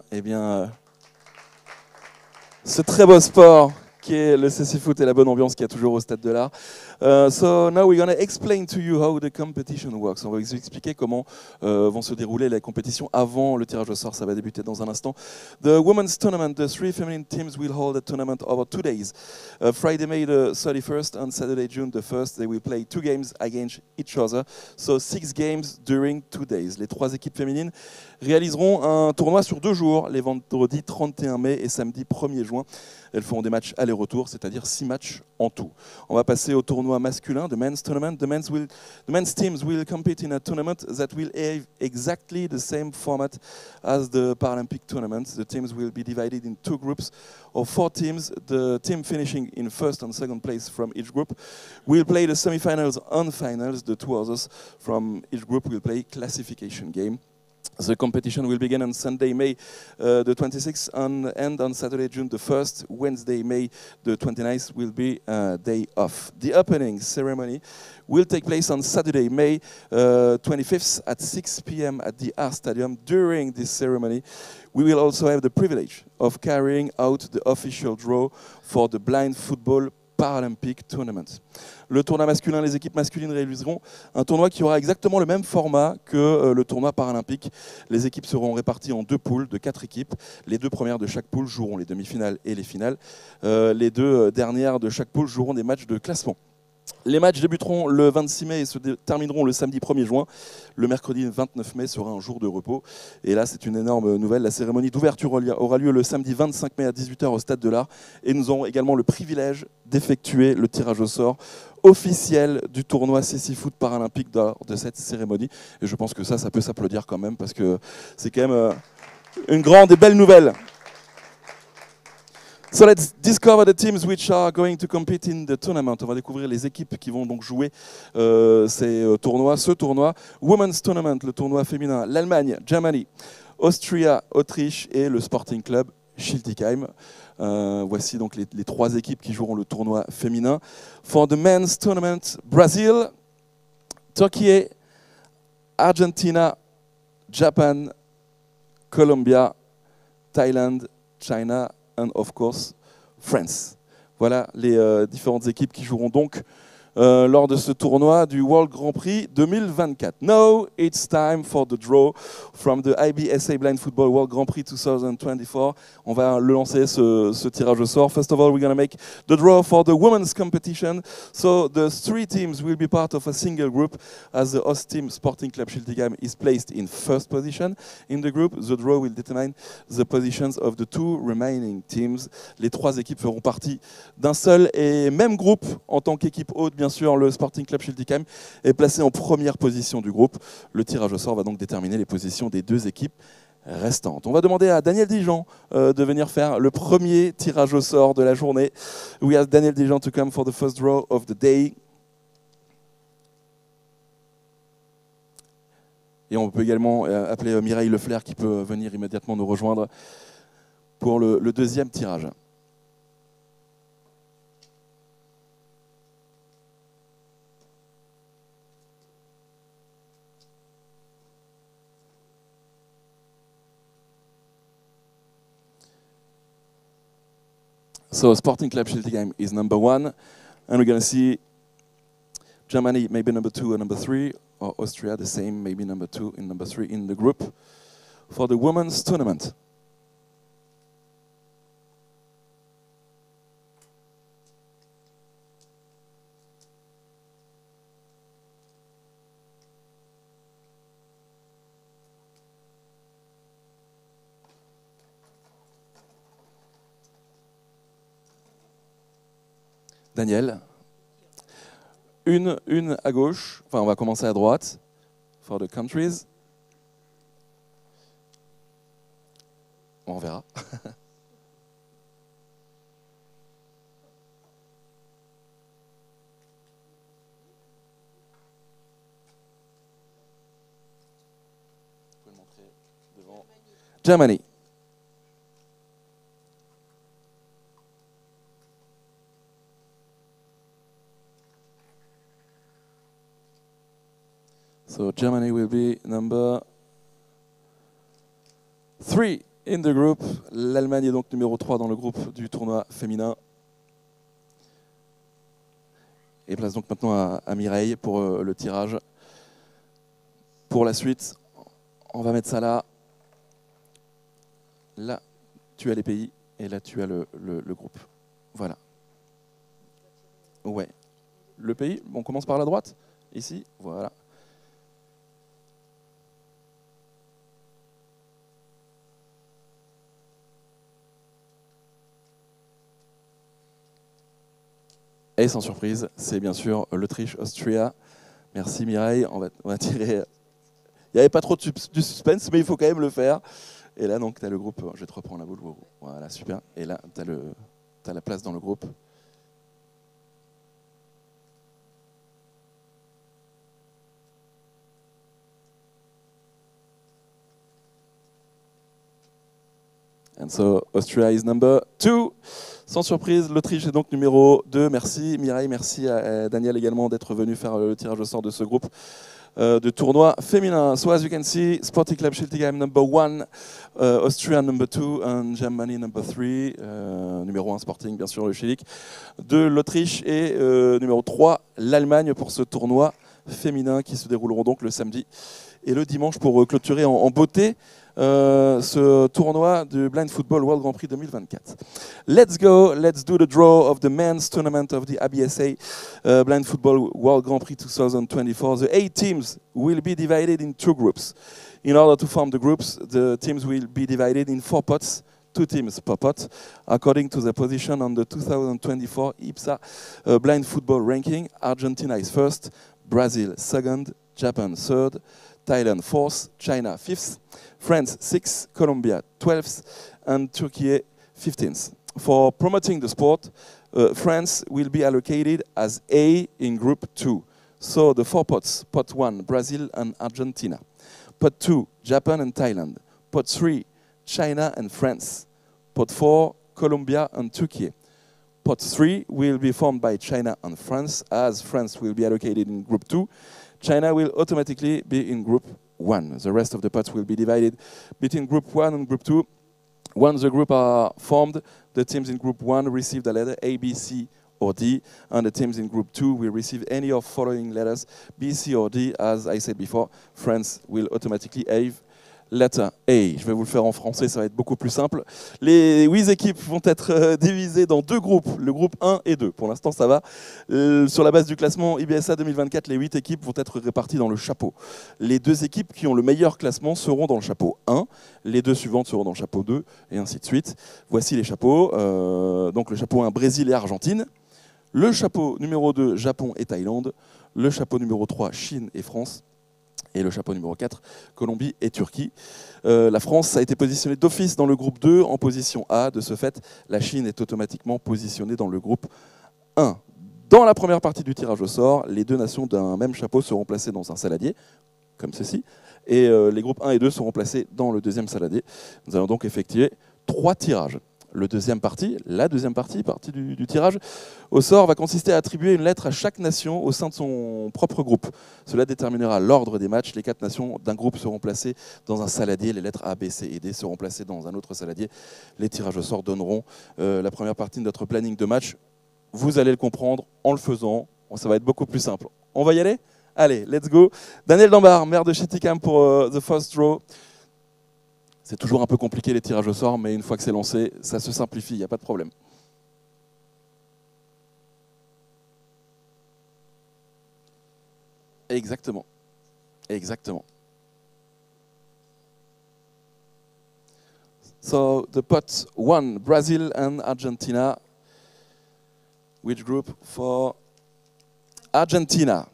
ce très beau sport qui est le CC-Foot et la bonne ambiance qu'il y a toujours au Stade de l'Art. So now we're going to explain to you how the competition works. On va vous expliquer comment vont se dérouler les compétitions avant le tirage au sort. Ça va débuter dans un instant. The women's tournament, the 3 feminine teams will hold a tournament over 2 days. Friday, May the 31st and Saturday, June the 1st, they will play 2 games against each other. So 6 games during 2 days. Les 3 équipes féminines réaliseront un tournoi sur 2 jours, les vendredis 31 mai et samedi 1er juin. Elles feront des matchs aller-retour, c'est-à-dire 6 matchs en tout. On va passer au tournoi masculin, the men's tournament. The men's teams will compete in a tournament that will have exactly the same format as the Paralympic tournament. The teams will be divided in 2 groups of 4 teams. The team finishing in 1st and 2nd place from each group will play the semi-finals and finals. The 2 others from each group will play classification game. The competition will begin on Sunday, May the 26th, and end on Saturday, June the 1st. Wednesday, May the 29th will be a day off. The opening ceremony will take place on Saturday, May 25th at 6 p.m. at the R Stadium. During this ceremony, we will also have the privilege of carrying out the official draw for the Blind Football Paralympic Tournament. Le tournoi masculin, les équipes masculines réaliseront un tournoi qui aura exactement le même format que le tournoi paralympique. Les équipes seront réparties en 2 poules de 4 équipes. Les 2 premières de chaque poule joueront les demi-finales et les finales. Les 2 dernières de chaque poule joueront des matchs de classement. Les matchs débuteront le 26 mai et se termineront le samedi 1er juin. Le mercredi 29 mai sera un jour de repos. Et là, c'est une énorme nouvelle. La cérémonie d'ouverture aura lieu le samedi 25 mai à 18h au Stade de l'Art. Et nous aurons également le privilège d'effectuer le tirage au sort officiel du tournoi CC Foot paralympique lors de cette cérémonie. Et je pense que ça peut s'applaudir quand même parce que c'est quand même une grande et belle nouvelle. So let's discover the teams which are going to compete in the tournament. On va découvrir les équipes qui vont donc jouer ce tournoi. Women's Tournament, le tournoi féminin. L'Allemagne, Germany, Austria, Autriche et le Sporting Club Schiltigheim. Voici donc les 3 équipes qui joueront le tournoi féminin. For the men's tournament, Brazil, Turkey, Argentina, Japan, Colombia, Thailand, China, and of course, France. Voilà les différentes équipes qui joueront donc lors de ce tournoi du World Grand Prix 2024. Now it's time for the draw from the IBSA Blind Football World Grand Prix 2024. On va le lancer ce tirage au sort. First of all, we're going to make the draw for the women's competition. So the 3 teams will be part of a single group as the host team Sporting Club Schiltigheim is placed in first position in the group. The draw will determine the positions of the 2 remaining teams. Les 3 équipes feront partie d'un seul et même groupe en tant qu'équipe haute. Bien sûr, le Sporting Club Schiltigheim est placé en première position du groupe. Le tirage au sort va donc déterminer les positions des 2 équipes restantes. On va demander à Daniel Dijon de venir faire le premier tirage au sort de la journée. We ask Daniel Dijon to come for the first draw of the day. Et on peut également appeler Mireille Leflair qui peut venir immédiatement nous rejoindre pour le deuxième tirage. So Sporting Club Schiltigheim is number 1, and we're going to see Germany maybe number 2 or number 3, or Austria the same, maybe number 2 and number 3 in the group for the women's tournament. Daniel, une à gauche, enfin on va commencer à droite, for the countries. On verra. Vous pouvez le montrer devant. Germany. So Germany will be number 3 in the group. L'Allemagne est donc numéro 3 dans le groupe du tournoi féminin. Et place donc maintenant à Mireille pour le tirage. Pour la suite, on va mettre ça là. Là, tu as les pays et là, tu as le groupe. Voilà. Ouais. Le pays, on commence par la droite. Ici, voilà. Et sans surprise, c'est bien sûr l'Autriche-Austria. Merci Mireille, on va tirer. Il n'y avait pas trop de suspense, mais il faut quand même le faire. Et là, donc, tu as le groupe. Je vais te reprendre la boule. Voilà, super. Et là, tu as la place dans le groupe. And so Austria is number 2. Sans surprise, l'Autriche est donc numéro 2. Merci Mireille, merci à Daniel également d'être venu faire le tirage au sort de ce groupe de tournoi féminin. So as you can see, Sporting Club Schiltigheim number 1, Austria number 2 and Germany number 3. Numéro 1 Sporting, bien sûr, le Schillig. 2 l'Autriche et numéro 3 l'Allemagne pour ce tournoi féminin qui se dérouleront donc le samedi et le dimanche pour clôturer en beauté ce tournoi du Blind Football World Grand Prix 2024. Let's go, let's do the draw of the men's tournament of the ABSA Blind Football World Grand Prix 2024. The 8 teams will be divided in 2 groups. In order to form the groups, the teams will be divided in 4 pots, 2 teams per pot, according to the position on the 2024 IPSA Blind Football Ranking. Argentina is first, Brazil second, Japan third, Thailand 4th, China 5th, France 6th, Colombia 12th, and Turkey 15th. For promoting the sport, France will be allocated as A in Group 2. So the 4 pots, Pot 1, Brazil and Argentina. Pot 2, Japan and Thailand. Pot 3, China and France. Pot 4, Colombia and Turkey. Pot 3 will be formed by China and France, as France will be allocated in Group 2. China will automatically be in Group 1. The rest of the pots will be divided between Group 1 and Group 2. Once the group are formed, the teams in Group 1 receive the letter A, B, C, or D, and the teams in Group 2 will receive any of following letters B, C, or D. As I said before, France will automatically have letter A. Je vais vous le faire en français, ça va être beaucoup plus simple. Les 8 équipes vont être divisées dans 2 groupes, le groupe 1 et 2. Pour l'instant, ça va. Sur la base du classement IBSA 2024, les 8 équipes vont être réparties dans le chapeau. Les 2 équipes qui ont le meilleur classement seront dans le chapeau 1, les 2 suivantes seront dans le chapeau 2, et ainsi de suite. Voici les chapeaux. Donc le chapeau 1, Brésil et Argentine. Le chapeau numéro 2, Japon et Thaïlande. Le chapeau numéro 3, Chine et France. Et le chapeau numéro 4, Colombie et Turquie. La France a été positionnée d'office dans le groupe 2 en position A. De ce fait, la Chine est automatiquement positionnée dans le groupe 1. Dans la première partie du tirage au sort, les 2 nations d'un même chapeau seront placées dans un saladier, comme ceci, et les groupes 1 et 2 seront placés dans le deuxième saladier. Nous allons donc effectuer 3 tirages. La deuxième partie du tirage au sort va consister à attribuer une lettre à chaque nation au sein de son propre groupe. Cela déterminera l'ordre des matchs. Les 4 nations d'un groupe seront placées dans un saladier. Les lettres A, B, C et D seront placées dans un autre saladier. Les tirages au sort donneront la première partie de notre planning de match. Vous allez le comprendre en le faisant. Ça va être beaucoup plus simple. On va y aller ? Allez, let's go. Daniel Dambard, maire de Schiltigheim pour the first draw. C'est toujours un peu compliqué les tirages au sort, mais une fois que c'est lancé, ça se simplifie, il n'y a pas de problème. Exactement. Exactement. So the pot 1, Brazil and Argentina. Which group for Argentina?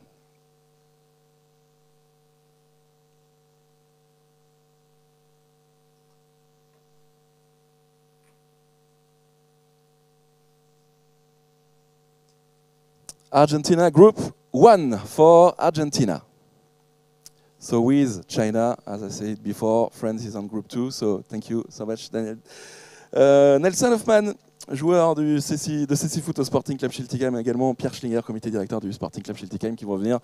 Argentina, group 1 for Argentina. So with China, as I said before, France is on group 2, so thank you so much, Daniel. Nelson Hoffman, joueur de CC Foot au Sporting Club Schiltigheim, également Pierre Schlinger, comité directeur du Sporting Club Schiltigheim, qui vont venir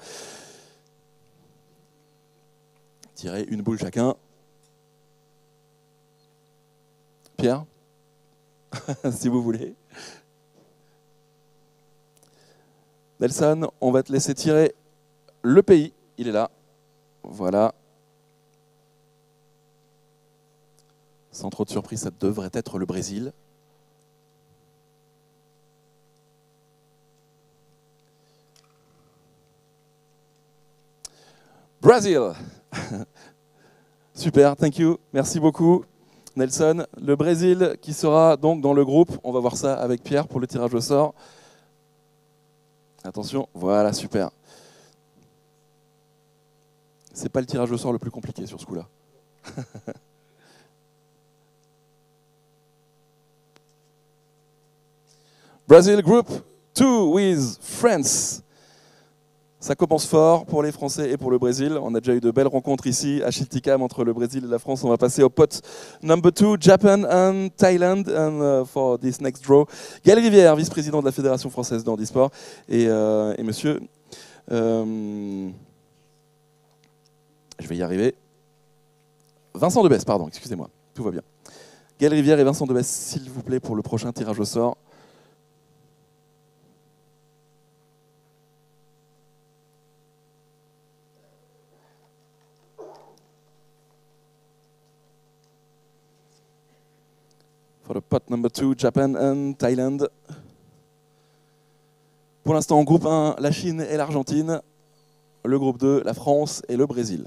tirer une boule chacun. Pierre, si vous voulez. Nelson, on va te laisser tirer le pays. Il est là. Voilà. Sans trop de surprise, ça devrait être le Brésil. Brésil. Super, thank you. Merci beaucoup, Nelson. Le Brésil qui sera donc dans le groupe. On va voir ça avec Pierre pour le tirage au sort. Attention, voilà, super. C'est pas le tirage au sort le plus compliqué sur ce coup-là. Brazil Group 2 with France. Ça commence fort pour les Français et pour le Brésil. On a déjà eu de belles rencontres ici à Schiltigheim entre le Brésil et la France. On va passer au pot number 2, Japan and Thailand. And for this next draw, Gaël Rivière, vice-président de la Fédération française de handisport, et monsieur, je vais y arriver, Vincent Debesse, pardon, excusez-moi, tout va bien. Gaël Rivière et Vincent Debesse, s'il vous plaît, pour le prochain tirage au sort. For the pot number 2, Japan and Thailand. Pour l'instant, en groupe 1, la Chine et l'Argentine. Le groupe 2, la France et le Brésil.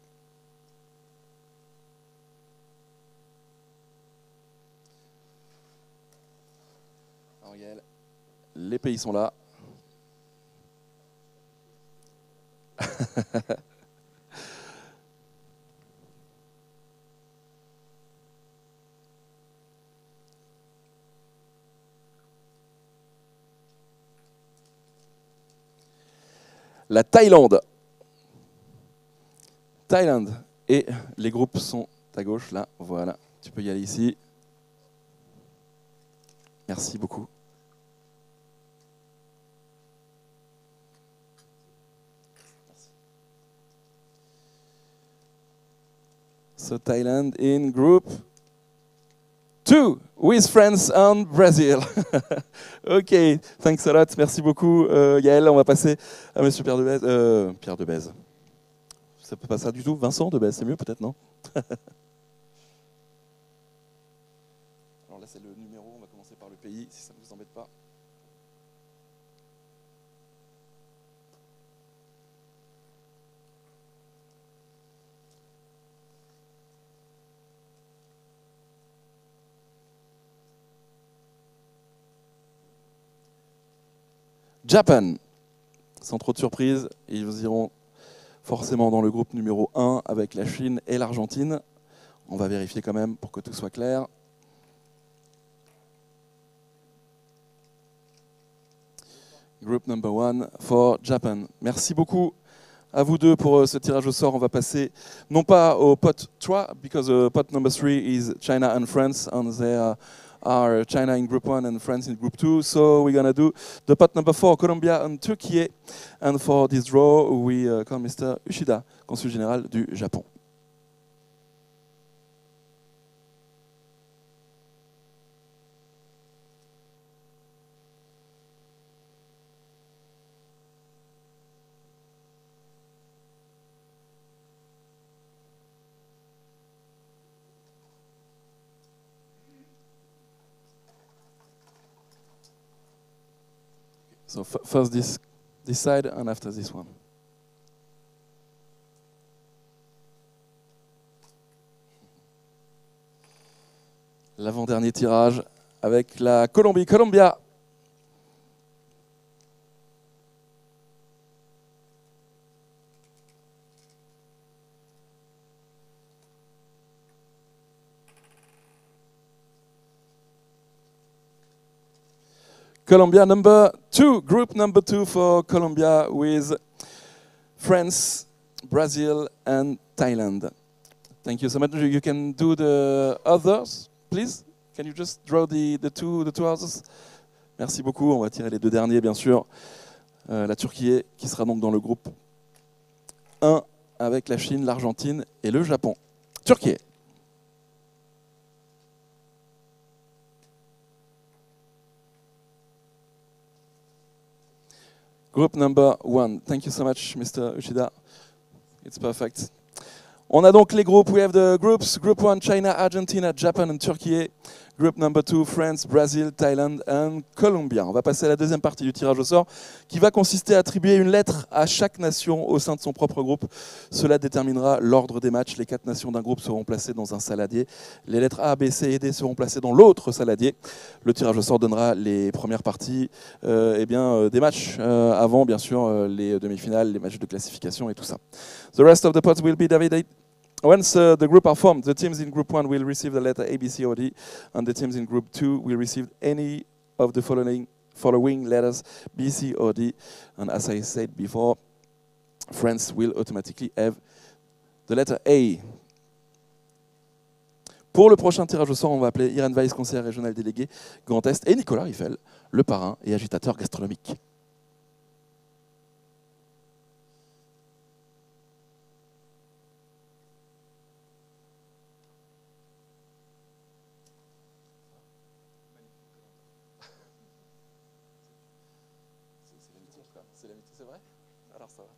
Alors, Gaël, les pays sont là. La Thaïlande. Thaïlande. Et les groupes sont à gauche, là. Voilà. Tu peux y aller ici. Merci beaucoup. So Thailand in group 2 with France and Brazil. Ok, thanks a lot, merci beaucoup Yael. On va passer à Monsieur Pierre Debèze. Pierre Debèze. C'est pas ça du tout. Vincent Debèze, c'est mieux peut-être, non? Alors là c'est le numéro, on va commencer par le pays, si ça ne vous embête pas. Japan, sans trop de surprise, ils iront forcément dans le groupe numéro 1 avec la Chine et l'Argentine. On va vérifier quand même pour que tout soit clair. Group number 1 for Japan. Merci beaucoup à vous deux pour ce tirage au sort. On va passer non pas au pot 3, because pot number 3 is China and France, and they are China in group 1 and France in group 2. So we're going to do the pot number 4, Colombia and Turkey. And for this draw, we call Mr. Ushida, consul général du Japon. So first this side and after this one. L'avant-dernier tirage avec la Colombie. Colombia. Colombia number 2, group number 2 for Colombia with France, Brazil and Thailand. Thank you so much. You can do the others, please. Can you just draw the two others? Merci beaucoup. On va tirer les deux derniers, bien sûr. La Turquie qui sera donc dans le groupe 1 avec la Chine, l'Argentine et le Japon. Turquie. Group number 1. Thank you so much, Mr. Ushida. It's perfect. On a donc les groupes. We have the groups. Group 1, China, Argentina, Japan and Turkey. Group number 2, France, Brazil, Thailand and Colombia. On va passer à la deuxième partie du tirage au sort qui va consister à attribuer une lettre à chaque nation au sein de son propre groupe. Cela déterminera l'ordre des matchs. Les 4 nations d'un groupe seront placées dans un saladier. Les lettres A, B, C et D seront placées dans l'autre saladier. Le tirage au sort donnera les premières parties des matchs avant, bien sûr, les demi-finales, les matchs de classification et tout ça. The rest of the pots will be divided. Once the group are formed, the teams in Group 1 will receive the letter A, B, C, or D, and the teams in Group 2 will receive any of the following letters B, C, or D. And as I said before, France will automatically have the letter A. Pour le prochain tirage au sort, on va appeler Irène Weiss, conseillère régionale déléguée Grand Est, et Nicolas Riffel, le parrain et agitateur gastronomique. C'est vrai? Alors ça va.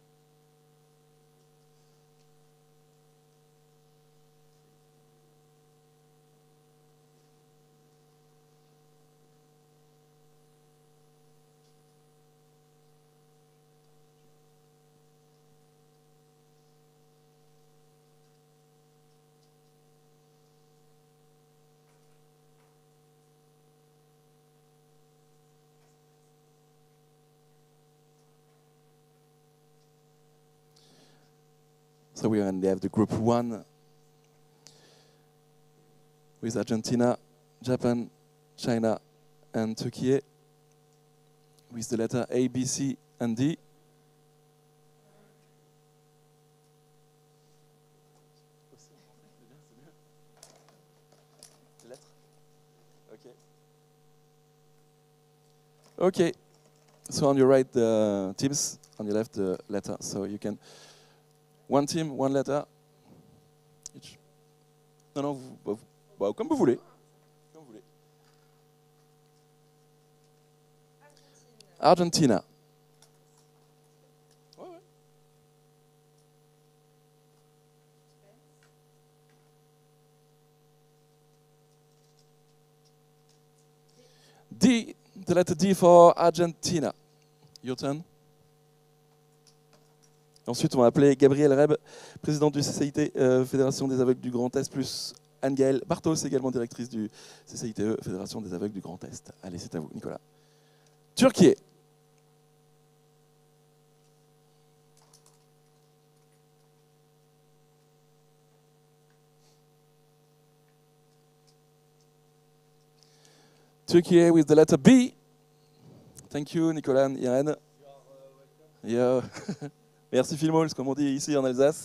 So we have the group 1 with Argentina, Japan, China, and Turkey with the letter A, B, C, and D. Okay. So on your right, the teams. On your left, the letter. So you can. One team, one letter. Each. Non, comme vous voulez. Comme vous voulez. Argentina. Ouais, ouais. D, the letter D for Argentina. Your turn. Ensuite, on va appeler Gabrielle Reb, présidente du CCIT, Fédération des aveugles du Grand Est, plus Anne-Gaëlle Bartos, également directrice du CCITE, Fédération des aveugles du Grand Est. Allez, c'est à vous, Nicolas. Turquie. Turkey with the letter B. Thank you, Nicolas and Irène. Yeah. Merci Philmols, comme on dit ici en Alsace.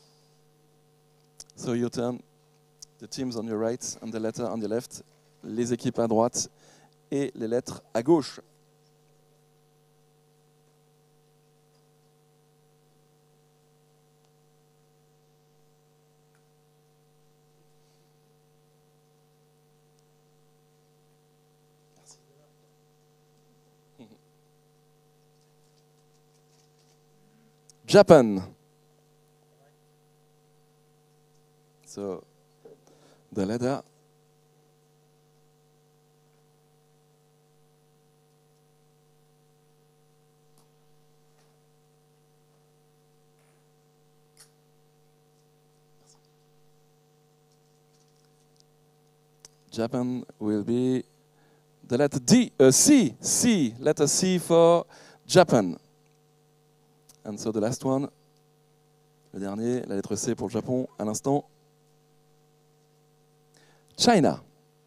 So your turn. The teams on your right and the letter on your left. Les équipes à droite et les lettres à gauche. Japan. So the letter Japan will be the letter D, C, letter C for Japan. And so the last one, le dernier, la lettre C pour le Japon, à l'instant. China.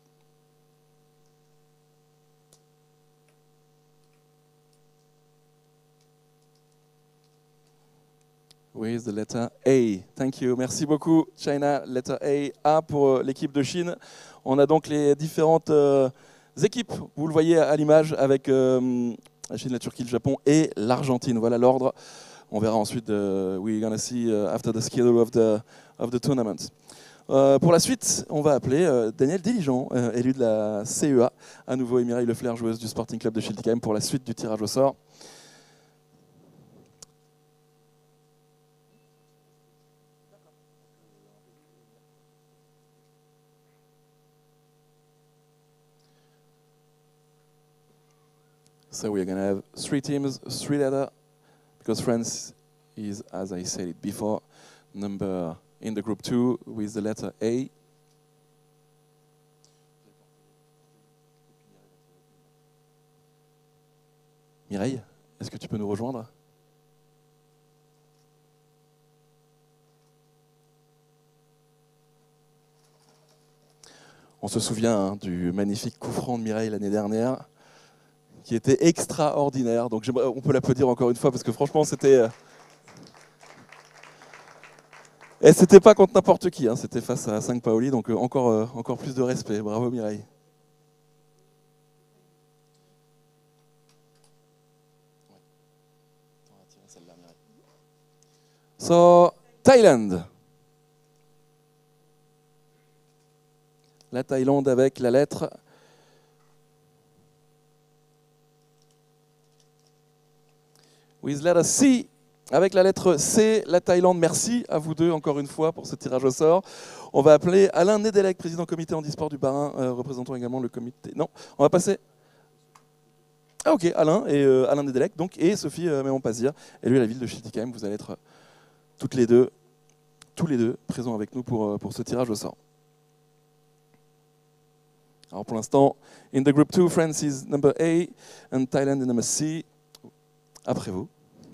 With the letter A. Thank you. Merci beaucoup, China. Letter A. A pour l'équipe de Chine. On a donc les différentes équipes. Vous le voyez à l'image avec la Chine, la Turquie, le Japon et l'Argentine. Voilà l'ordre. On verra ensuite. We're gonna see after the schedule of the tournament. Pour la suite, on va appeler Daniel Diligent, élu de la CEA, à nouveau, et Mireille Lefler, joueuse du Sporting Club de Schiltigheim, pour la suite du tirage au sort. So we're going to have 3 teams, 3 letters, because France is, as I said it before, number in the group 2 with the letter A. Mireille, est-ce que tu peux nous rejoindre? On se souvient du magnifique coup franc de Mireille l'année dernière, qui était extraordinaire. Donc on peut l'applaudir encore une fois parce que franchement c'était Et c'était pas contre n'importe qui, hein, c'était face à Sampaoli, donc encore plus de respect. Bravo Mireille. So, Thaïlande. La Thaïlande avec la lettre with letter C. Avec la lettre C, la Thaïlande. Merci à vous deux encore une fois pour ce tirage au sort. On va appeler Alain Nedelec, président comité handisport du Bas-Rhin, représentant également le comité. Non, on va passer. Ah ok, Alain et Alain Nedelec, donc, et Sophie Mémon-Pazir, élue à la ville de Schiltigheim. Vous allez être tous les deux présents avec nous pour ce tirage au sort. Alors pour l'instant, in the group 2, France is number A and Thailand is number C. Après vous.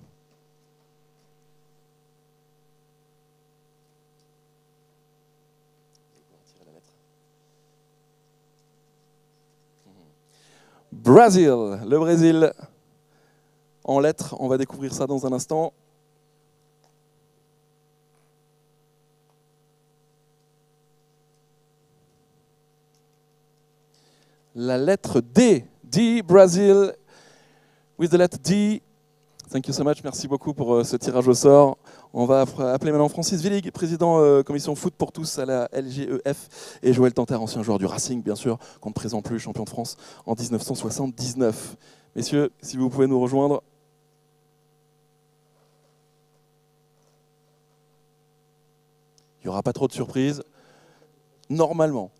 Brésil, le Brésil en lettres, on va découvrir ça dans un instant. La lettre D, D, Brazil, with the letter D. Thank you so much, merci beaucoup pour ce tirage au sort. On va appeler maintenant Francis Willig, président commission foot pour tous à la LGEF, et Joël Tantère, ancien joueur du Racing, bien sûr, qu'on ne présente plus, champion de France en 1979. Messieurs, si vous pouvez nous rejoindre. Il n'y aura pas trop de surprises, normalement.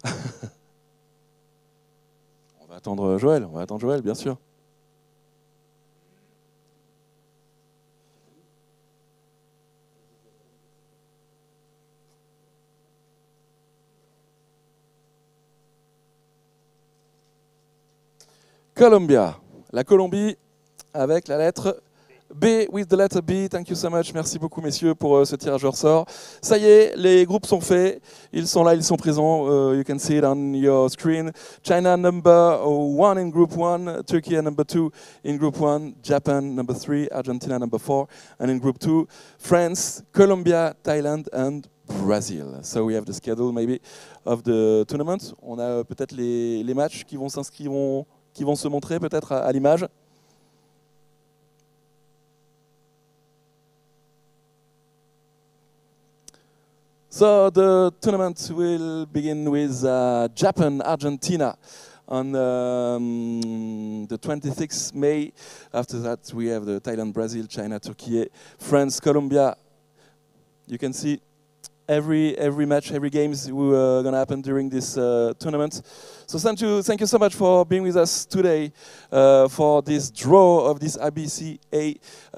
On va attendre Joël, bien sûr. Colombia, la Colombie avec la lettre B, with the letter B. Thank you so much. Merci beaucoup, messieurs, pour ce tirage au sort. Ça y est, les groupes sont faits. Ils sont là, ils sont présents. You can see it on your screen. China number 1 in group 1, Turkey number 2 in group 1, Japan number 3, Argentina number 4, and in group 2, France, Colombia, Thailand, and Brazil. So we have the schedule maybe of the tournament. On a peut-être les matchs qui vont s'inscrire, qui vont se montrer peut-être à l'image. So the tournament will begin with Japan, Argentina on the 26th May. After that we have the Thailand, Brazil, China, Turkey, France, Colombia. You can see every match, every games going to happen during this tournament. So thank you so much for being with us today for this draw of this IBSA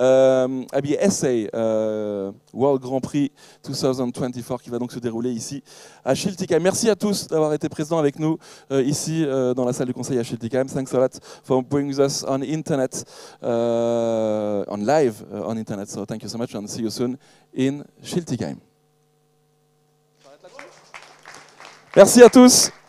World Grand Prix 2024 qui va donc se dérouler ici à Schiltigheim. Merci à tous d'avoir été présents avec nous ici dans la salle du conseil à Schiltigheim. Thanks a lot for being with us on internet, on live on internet. So thank you so much and see you soon in Schiltigheim. Merci à tous.